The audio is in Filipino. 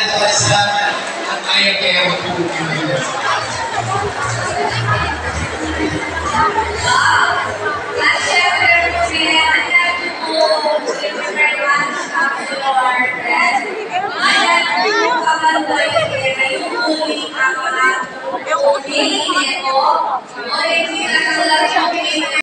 salamat at ayaw kaya magpupulong. At syempre, I'd like to thank you very much, Lord. And I'd like to